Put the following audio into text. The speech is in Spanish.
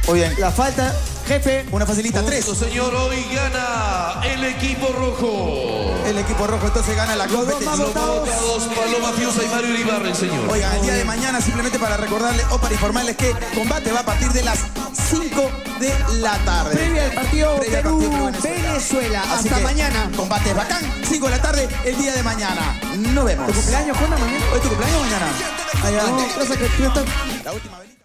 Oigan, La falta, jefe. una facilita, 3. Señor, hoy gana el equipo rojo. El equipo rojo entonces gana la competencia. Los votados, Paloma Fiusa y Mario Iribarren, señor. Oigan, el día de mañana, simplemente para recordarles o para informarles que combate va a partir de las 5 de la tarde. Previa al partido Previa al partido Perú-Venezuela. Así Hasta que, mañana. Combate bacán, 5 de la tarde, el día de mañana. Nos vemos. ¿Tu cumpleaños cuándo mañana? ¿Hoy tu cumpleaños o mañana? No, pasa que tú estás... La última vez.